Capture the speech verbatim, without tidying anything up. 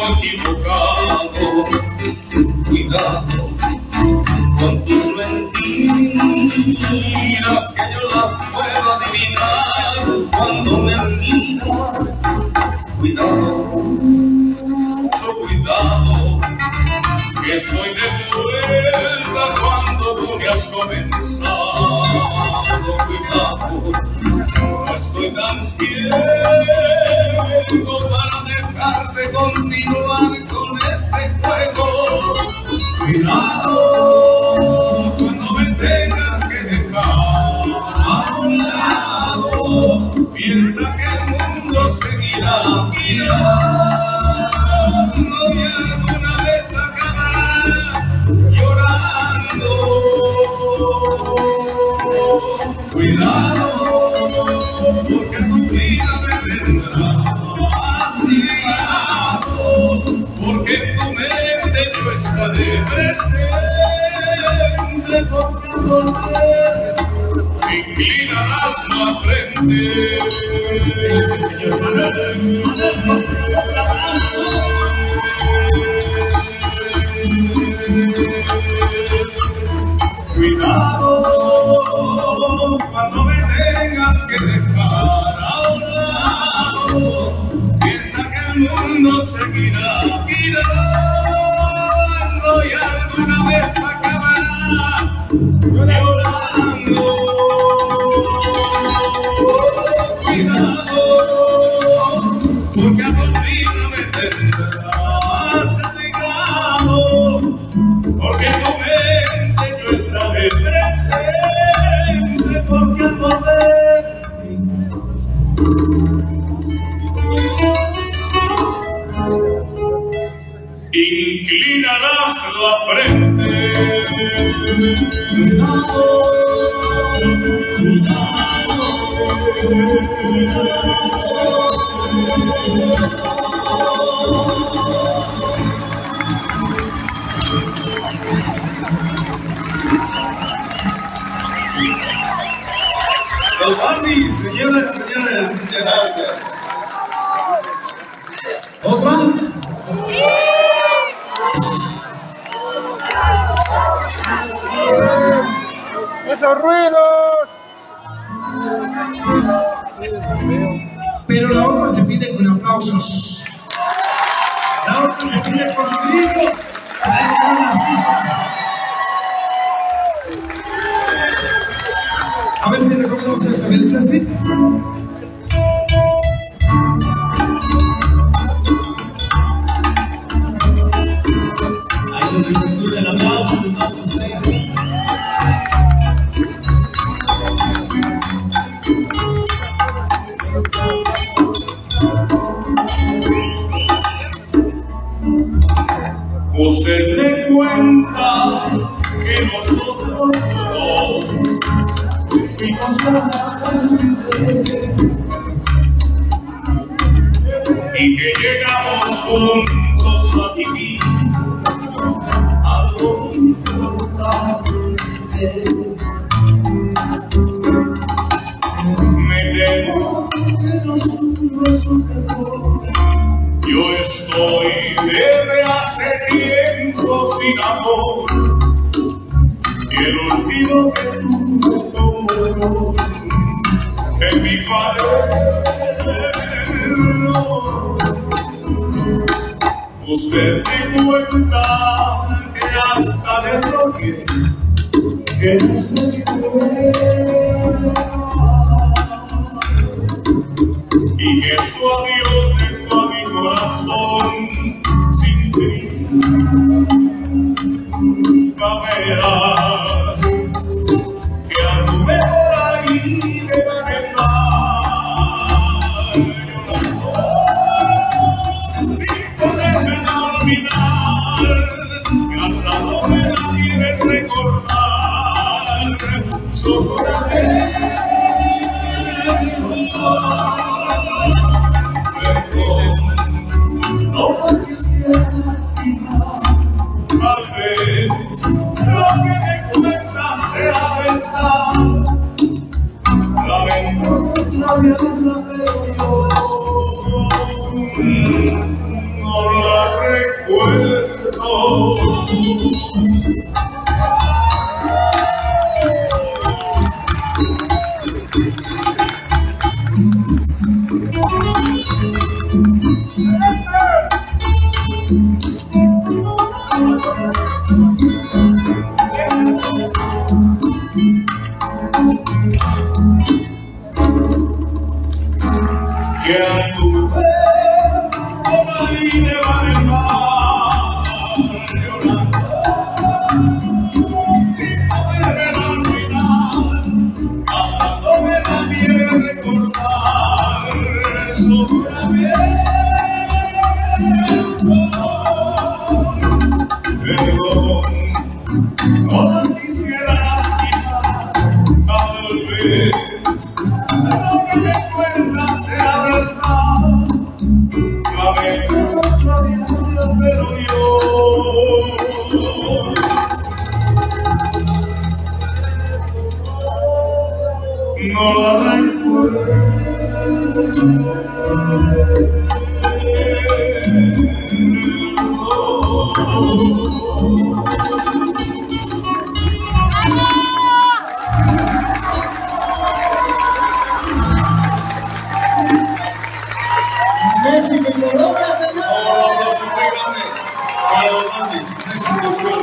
equivocado. Cuidado con tus mentiras, que yo las puedo adivinar cuando me miras. Cuidado, mucho cuidado, que estoy de vuelta cuando tú me has comenzado. Cuidado, no estoy tan ciego para dejarte continuar con este juego. Cuidado cuando me tengas que dejar a un lado. Piensa que el mundo seguirá girando y alguna vez acabará llorando. Cuidado, porque tu vida me vendrá castigado, porque en tu mente yo estaré presente, porque al volver inclinarás la frente. Señor Manuel, Manuel, José, un abrazo. Cuidado cuando me tengas que dejar a un lado. Piensa que el mundo seguirá girando y alguna vez acabará llorando. Cuidado, porque a tu vida me tendrás ligado, porque en tu mente yo estaré presente, porque al volver inclinarás la frente. Cuidado, cuidado, los bandis, señoras y señores, muchas gracias. ¿Otra? ¡Esos ruidos! Pero la otra se pide con aplausos. La otra se pide con gritos. A ver si recordamos esto, que dice así. Ahí donde se escucha el aplauso, el aplauso sea. Usted te cuenta que nosotros dos fuimos a la fuente y que llegamos juntos a vivir algo importante. Me temo que nosotros es un deporte. Yo estoy desde hace tiempo sin amor y el olvido que tú me tomó en mi cuaderno. Usted me cuenta que hasta le rogué que no se y que su adiós dejó a mi corazón sin ti. Va a verás que anduve por ahí de par en par, sin poderme olvidar, que hasta no me la quieren recordar. Socorrame. No me quisiera lastimar, tal vez lo que me cuentas sea verdad. Lamento cambiarla, pero yo no la recuerdo. Que anduve con la línea del mar llorando sin poderme olvidar, pasándome la nieve recordar su perdón, no la quisiera lastimar, tal vez lo que me cuenta será verdad. La mente contrariarla, pero yo no la recuerdo. México y Colombia, señor. Ahora, aplauso muy grande para los grandes,